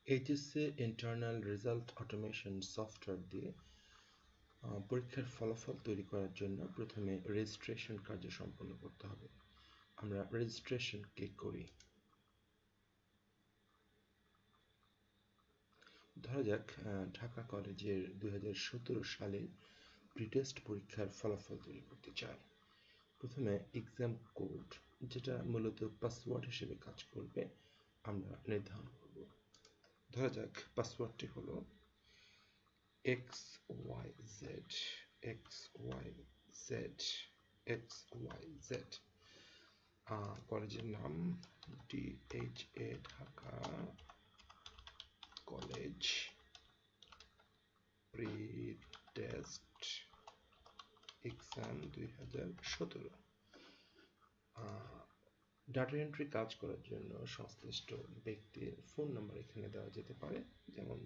HSC internal result automation software দিয়ে পরীক্ষার ফলাফল তৈরি করার জন্য প্রথমে রেজিস্ট্রেশন কার্য সম্পন্ন করতে হবে। আমরা রেজিস্ট্রেশন ক্লিক করি। ধরা যাক ঢাকা কলেজের 2017 সালের প্রিটেস্ট পরীক্ষার ফলাফল তৈরি করতে চাই। প্রথমে এক্সাম কোড, যেটা মূলত পাসওয়ার্ড হিসেবে কাজ করবে, আমরা নির্ধারণ করব। ধরা যাক পাসওয়ার্ডটি হলো XYZ XYZ XYZ। কলেজের নাম DHA Dhaka college pretest exam 2017। Data entry কাজ করার জন্য সংশ্লিষ্ট ব্যক্তির ফোন নাম্বার এখানে দেওয়া যেতে পারে, যেমন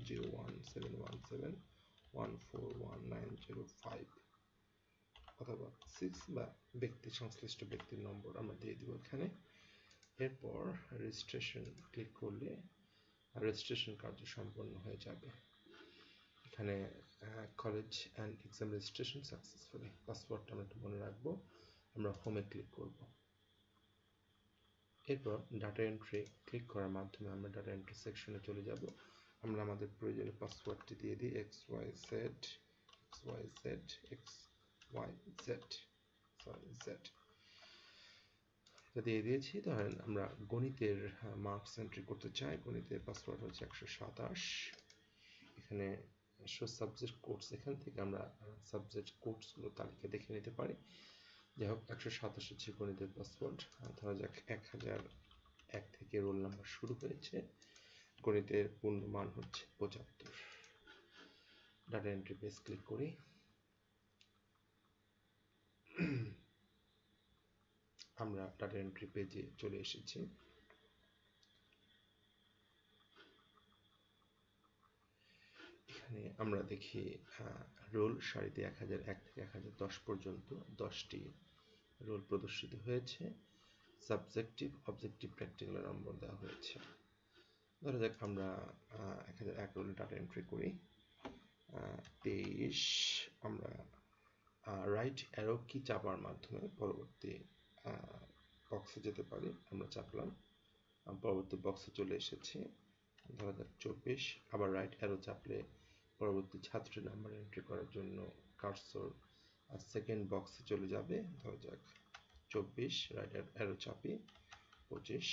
01717141905 অথবা 6 বা সংশ্লিষ্ট ব্যক্তির নম্বর আমরা দিয়ে দিব এখানে। এরপর রেজিস্ট্রেশন ক্লিক করলে রেজিস্ট্রেশন কার্য সম্পন্ন হয়ে যাবে। এখানে college and exam registration successfully. পাসওয়ার্ডটা আমরা একটু মনে রাখবো। আমরা হোমে ক্লিক করব। এরপর ডাটা এন্ট্রি ক্লিক করার মাধ্যমে আমরা ডাটা এন্ট্রি সেকশনে চলে যাব। আমরা আমাদের প্রয়োজনীয় পাসওয়ার্ডটি দিয়ে দিই XYZ দিয়ে দিয়েছি। ধরেন আমরা গণিতের মার্কস এন্ট্রি করতে চাই। গণিতের পাসওয়ার্ড হচ্ছে 127। এখানে শো সাবজেক্ট কোডস, এখান থেকে আমরা সাবজেক্ট কোডসগুলো তালিকা দেখে নিতে পারি। যাই হোক, 127 হচ্ছে গণিতের পাসওয়ার্ড। ধরা যাক 1001 থেকে রোল নাম্বার শুরু হয়েছে। গণিতের পূর্ণ মান হচ্ছে 75। ডাটা এন্ট্রি পেজ ক্লিক করি। আমরা ডাটা এন্ট্রি পেজে চলে এসেছি। এখানে আমরা দেখি রোল সারিতে 1001 থেকে 1010 পর্যন্ত 10টি রোল প্রদর্শিত হয়েছে। সাবজেক্টিভ, অবজেক্টিভ, প্র্যাকটিক্যাল নম্বর দেওয়া হয়েছে। ধরা যাক আমরা 1001 রোলে ডাটা এন্ট্রি করি। 23 আমরা রাইট অ্যারো কি চাপার মাধ্যমে পরবর্তী বক্সে যেতে পারি। আমরা চাপলাম, পরবর্তী বক্সে চলে এসেছি। ধরা যাক 24, আবার রাইট অ্যারো চাপলে পরবর্তী ছাত্রের নাম্বার এন্ট্রি করার জন্য কার্সর সেকেন্ড বক্সে চলে যাবে। ধরা যাক 24, রাইট অ্যারো চাপি 25,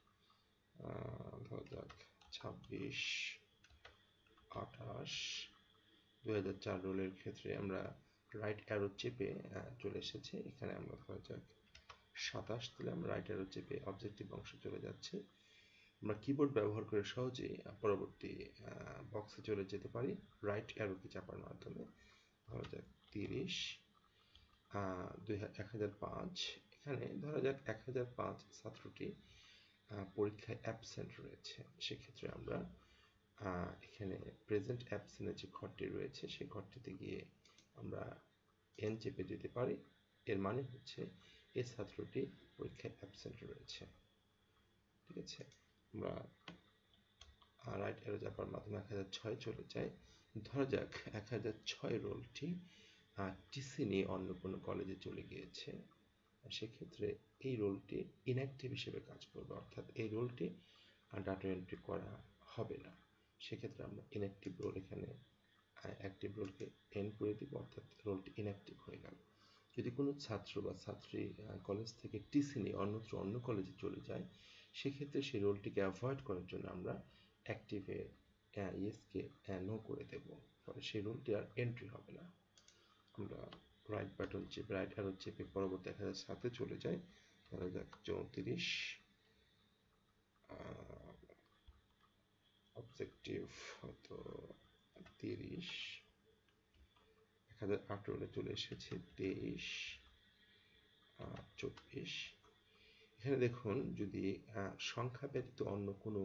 ধরা যাক 26, 28। 2004 রোলের ক্ষেত্রে আমরা রাইট অ্যারো চেপে চলে এসেছি। এখানে আমরা ধরা যাক 27 দিলাম, রাইট অ্যারো চেপে অবজেক্টিভ অংশে চলে যাচ্ছি। আমরা কিবোর্ড ব্যবহার করে সহজেই পরবর্তী বক্সে চলে যেতে পারি রাইট অ্যারো কি চাপার মাধ্যমে। ধরা যাক 30, 1005। এখানে ধরা যাক 1005 ছাত্রটি পরীক্ষায় অ্যাবসেন্ট রয়েছে। সেক্ষেত্রে আমরা এখানে প্রেজেন্ট অ্যাবসেন্টের যে ঘরটি রয়েছে সেই ঘরটিতে গিয়ে আমরা এন চেপে যেতে পারি। এর মানে হচ্ছে এই ছাত্রটি পরীক্ষায় অ্যাবসেন্ট রয়েছে। ঠিক আছে, আমরা রাইট অ্যারো চাপার মাধ্যমে 1006 চলে যাই। ধরা যাক 1006 রোলটি টিসি নিয়ে অন্য কোনো কলেজে চলে গিয়েছে। সেক্ষেত্রে এই রোলটি ইনঅ্যাক্টিভ হিসেবে কাজ করবে, অর্থাৎ এই রোলটি ডাটা এন্ট্রি করা হবে না। সেক্ষেত্রে আমরা ইনঅ্যাক্টিভ রোল এখানে অ্যাক্টিভ রোলকে এন্ড করে দিব, অর্থাৎ রোলটি ইনঅ্যাক্টিভ হয়ে গেল। যদি কোনো ছাত্র বা ছাত্রী কলেজ থেকে টিসি নিয়ে অন্যত্র অন্য কলেজে চলে যায়, সেক্ষেত্রে সেই রোলটিকে অ্যাভয়েড করার জন্য আমরা অ্যাক্টিভে ইয়েসকে নো করে দেব, ফলে সেই রোলটি আর এন্ট্রি হবে না। আমরা রাইট বাটন চেপে রাইট অ্যারো চেপে পরবর্তী 1007 চলে যাই। ধরা যাক 34, অবজেক্টিভ হয়তো 30, 1018 চলে এসেছে 23, 24। এখানে দেখুন, যদি সংখ্যা ব্যতীত অন্য কোনো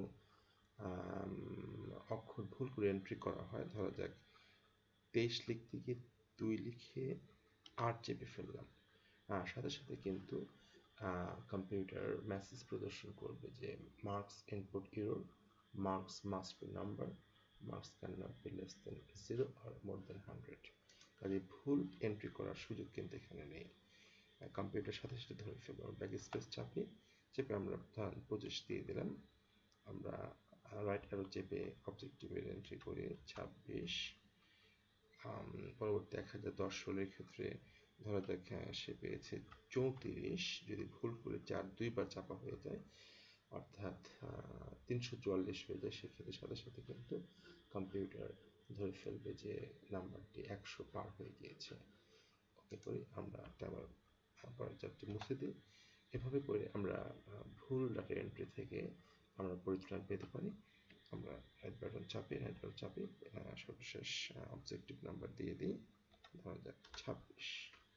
অক্ষর ভুল করে এন্ট্রি করা হয়, ধরা যাক 23 লিখতে গিয়ে 2 লিখে 8 চেপে ফেললাম, সাথে সাথে কিন্তু কম্পিউটার মেসেজ প্রদর্শন করবে যে marks input error, marks must be number, marks cannot be less than 0 or more than 100। কাজে ভুল এন্ট্রি করার সুযোগ কিন্তু এখানে নেই, কম্পিউটার সাথে সাথে ধরে ফেলবো। ব্যাক স্পেস চেপে আমরা 25 দিয়ে দিলাম। আমরা রাইট অ্যারো চেপে অবজেক্টিভের এন্ট্রি করে 26। পরবর্তী 1010 রোলের ক্ষেত্রে ধরা যাক সে পেয়েছে 34। যদি ভুল করে 4 দুইবার চাপা হয়ে যায়, অর্থাৎ 344 হয়ে যায়, সেক্ষেত্রে সাথে সাথে কিন্তু কম্পিউটার ধরে ফেলবে যে নাম্বারটি 100 পার হয়ে গিয়েছে। ওকে করি, আমরা আবার চারটি মুছে দিই। এভাবে করে আমরা ভুল ডাটা এন্ট্রি থেকে আমরা পরিত্রাণ পেতে পারি। আমরা রাইট বাটন চাপি সর্বশেষ অবজেক্টিভ নাম্বার দিয়ে দিই, ধরা যাক 26।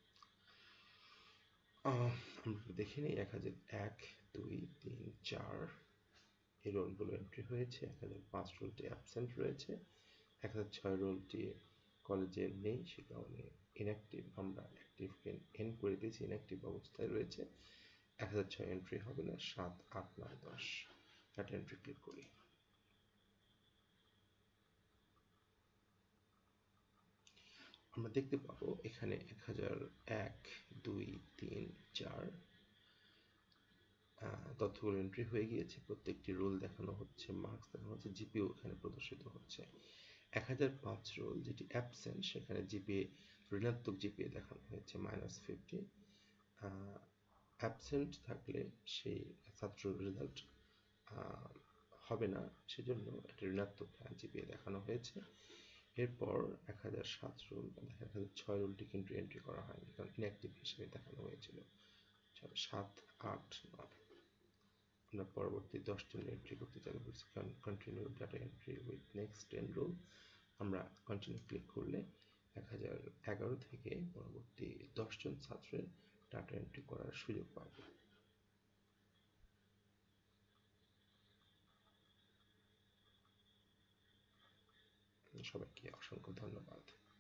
আমরা দেখে নিই 1001, 2, 3, 4 এই রোলগুলো এন্ট্রি হয়েছে। 1005 রোলটি অ্যাবসেন্ট রয়েছে। 1006 রোলটি কলেজে নেই, সে কারণে ইনঅ্যাক্টিভ। আমরা অ্যাক্টিভকে এন করে দিয়েছি, ইনঅ্যাক্টিভ অবস্থায় রয়েছে। 1006 এন্ট্রি হবে না। 7, 8, 9, 10 ডাটা এন্ট্রি ক্লিক করি। আমরা দেখতে পাবো এখানে 1001, 2, 3, 4 তথ্যগুলো এন্ট্রি হয়ে গিয়েছে। প্রত্যেকটি রোল দেখানো হচ্ছে, মার্কস দেখানো হচ্ছে, জিপিও এখানে প্রদর্শিত হচ্ছে। 1005 রোল যেটি অ্যাবসেন্ট, সেখানে জিপিএ ঋণাত্মক জিপিএ দেখানো হয়েছে -50। অ্যাবসেন্ট থাকলে সেই ছাত্র রেজাল্ট হবে না, সেজন্য একটা ঋণাত্মক জিপিএ দেখানো হয়েছে। এরপর 1007 রোল, 1006 রোলটি কিন্তু এন্ট্রি করা হয়নি, কারণ ইনঅ্যাক্টিভ হিসেবে দেখানো হয়েছিল। 7, 8, 9 আমরা পরবর্তী 10 জন এন্ট্রি করতে চাইলে বলছি continue data entry with next 10 roll. আমরা কন্টিনিউ ক্লিক করলে 1011 থেকে পরবর্তী 10 জন ছাত্রের ডাটা এন্ট্রি করার সুযোগ পাব। সবাইকে অসংখ্য ধন্যবাদ।